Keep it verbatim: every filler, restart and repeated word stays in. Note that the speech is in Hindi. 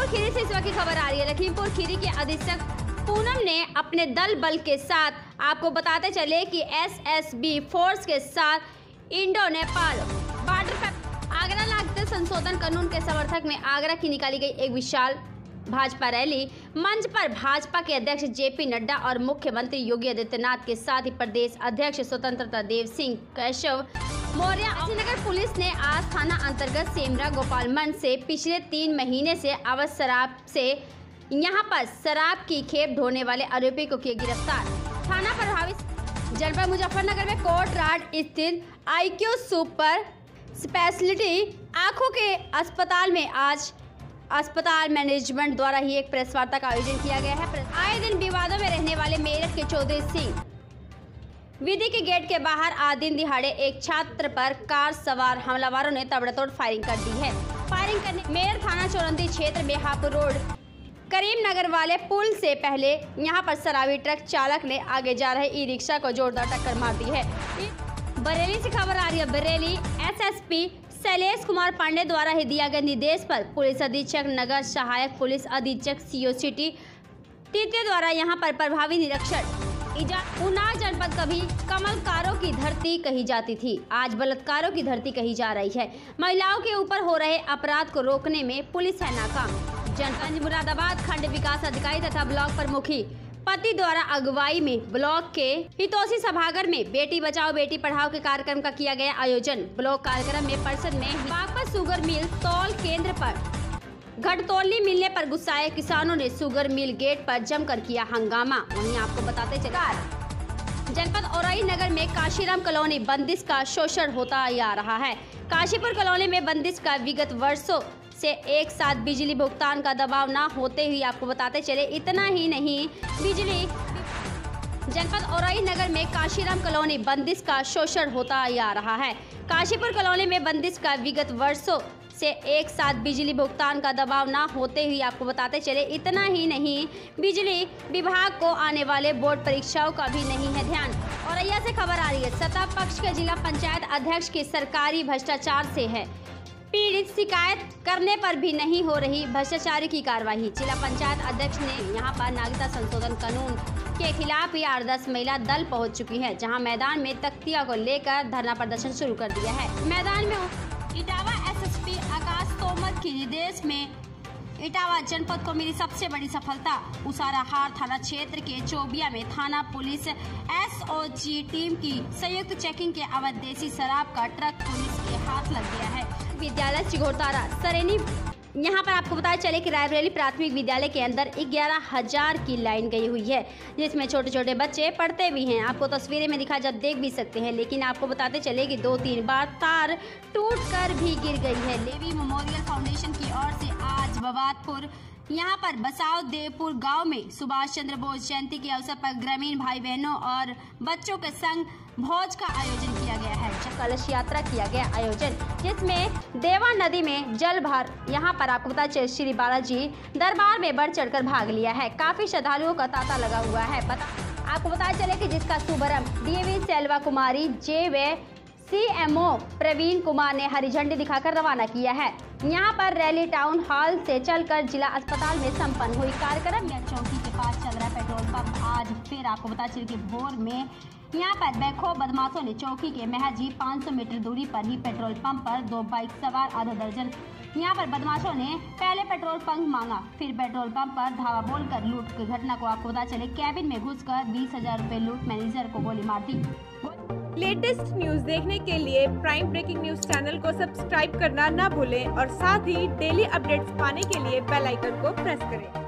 लखीमपुर खीरी से इस वक्त की खबर आ रही है। लखीमपुर खीरी के अधीक्षक पूनम ने अपने दल बल के साथ, आपको बताते चले कि एस एस बी फोर्स के साथ इंडो नेपाल बॉर्डर पर आगरा नागरिकता संशोधन कानून के समर्थक में आगरा की निकाली गई एक विशाल भाजपा रैली। मंच पर भाजपा के अध्यक्ष जे पी नड्डा और मुख्यमंत्री योगी आदित्यनाथ के साथ ही प्रदेश अध्यक्ष स्वतंत्रता देव सिंह केशव मौर्य। श्रीनगर पुलिस ने आज थाना अंतर्गत सेमरा गोपाल मंच से पिछले तीन महीने से अवैध शराब से यहां पर शराब की खेप ढोने वाले आरोपी को किया गिरफ्तार। थाना प्रभावित जनपद मुजफ्फरनगर में कोर्ट राड स्थित आईक्यू सुपर स्पेशलिटी आंखों के अस्पताल में आज अस्पताल मैनेजमेंट द्वारा ही एक प्रेस वार्ता का आयोजन किया गया है। आए दिन विवादों में रहने वाले मेरठ के चौधरी सिंह विधि के गेट के बाहर आज दिन दिहाड़े एक छात्र पर कार सवार हमलावरों ने ताबड़तोड़ फायरिंग कर दी है। फायरिंग करने मेरठ थाना चौरंदी क्षेत्र में हापुर रोड करीम नगर वाले पुल से पहले यहां पर शराबी ट्रक चालक ने आगे जा रहे ई रिक्शा को जोरदार टक्कर मार दी है। बरेली से खबर आ रही है। Bareilly S S P Shailesh Kumar Pandey द्वारा ही दिया गया निर्देश पर पुलिस अधीक्षक नगर सहायक पुलिस अधीक्षक सीओ सिटी तृतीय द्वारा यहां पर प्रभावी निरीक्षण। उन्नाव जनपद कभी कमलकारों की धरती कही जाती थी, आज बलात्कारों की धरती कही जा रही है। महिलाओं के ऊपर हो रहे अपराध को रोकने में पुलिस है नाकाम। जनपद मुरादाबाद खंड विकास अधिकारी तथा ब्लॉक प्रमुखी पति द्वारा अगुवाई में ब्लॉक के हितोसी सभागार में बेटी बचाओ बेटी पढ़ाओ के कार्यक्रम का किया गया आयोजन। ब्लॉक कार्यक्रम में परिषद में बागपत शुगर मिल तौल केंद्र पर घटतौली मिलने पर गुस्साए किसानों ने शुगर मिल गेट पर जमकर किया हंगामा। वहीं आपको बताते चले जनपद औरई नगर में काशीराम कॉलोनी बंदिश का शोषण होता आ रहा है। काशीपुर कॉलोनी में बंदिश का विगत वर्षों से एक साथ बिजली भुगतान का दबाव न होते हुए आपको बताते चले इतना ही नहीं बिजली जनपद औरई नगर में काशीराम कॉलोनी बंदिश का शोषण होता आ रहा है। काशीपुर कॉलोनी में बंदिश का विगत वर्षों से एक साथ बिजली भुगतान का दबाव न होते हुए आपको बताते चले इतना ही नहीं बिजली विभाग को आने वाले बोर्ड परीक्षाओं का भी नहीं है ध्यान। औरैया से खबर आ रही है। सत्ता पक्ष के जिला पंचायत अध्यक्ष की सरकारी भ्रष्टाचार से है पीड़ित, शिकायत करने पर भी नहीं हो रही भ्रष्टाचारी की कार्रवाई। जिला पंचायत अध्यक्ष ने यहां पर नागरिकता संशोधन कानून के खिलाफ आठ दस महिला दल पहुंच चुकी है, जहां मैदान में तख्तिया को लेकर धरना प्रदर्शन शुरू कर दिया है। मैदान में Etawah S S P Akash Tomar के निर्देश में इटावा जनपद को मिली सबसे बड़ी सफलता। उसाराहार थाना क्षेत्र के चौबिया में थाना police S O G team की संयुक्त चेकिंग के अवैध देसी शराब का ट्रक पुलिस के हाथ लग गया है। विद्यालय चिघोरतारा सरेनी यहाँ पर आपको बताया चले कि रायबरेली प्राथमिक विद्यालय के अंदर ग्यारह हजार की लाइन गई हुई है, जिसमें छोटे छोटे बच्चे पढ़ते भी हैं। आपको तस्वीरें में दिखा जब देख भी सकते हैं, लेकिन आपको बताते चले कि दो तीन बार तार टूट कर भी गिर गई है। लेवी मेमोरियल फाउंडेशन की ओर से आज बवादपुर यहाँ पर बसाव देवपुर गांव में सुभाष चंद्र बोस जयंती के अवसर पर ग्रामीण भाई बहनों और बच्चों के संग भोज का आयोजन किया गया है। कलश यात्रा किया गया आयोजन, जिसमें देवा नदी में जल भर यहाँ पर आपको पता चले श्री बालाजी दरबार में बढ़ चढ़कर भाग लिया है। काफी श्रद्धालुओं का तांता लगा हुआ है। बता आपको बताया चले कि जिसका शुभारंभ डीवी सेल्वा कुमारी जे वे सीएमओ प्रवीण कुमार ने हरी झंडी दिखाकर रवाना किया है। यहाँ पर रैली टाउन हॉल से चलकर जिला अस्पताल में संपन्न हुई। कार्यक्रम में चौकी के पास चल रहा पेट्रोल पंप आज फिर आपको पता चले कि भोर में यहाँ पर बेखौफ बदमाशों ने चौकी के महज ही पाँच सौ मीटर दूरी पर ही पेट्रोल पंप पर दो बाइक सवार आधा दर्जन यहाँ पर बदमाशों ने पहले पेट्रोल पंप मांगा, फिर पेट्रोल पंप पर धावा बोलकर लूट की घटना को आपको पता चले कैबिन में घुसकर बीस हजार रूपए लूट मैनेजर को गोली मार दी। लेटेस्ट न्यूज देखने के लिए प्राइम ब्रेकिंग न्यूज चैनल को सब्सक्राइब करना ना भूलें और साथ ही डेली अपडेट्स पाने के लिए बेल आइकन को प्रेस करें।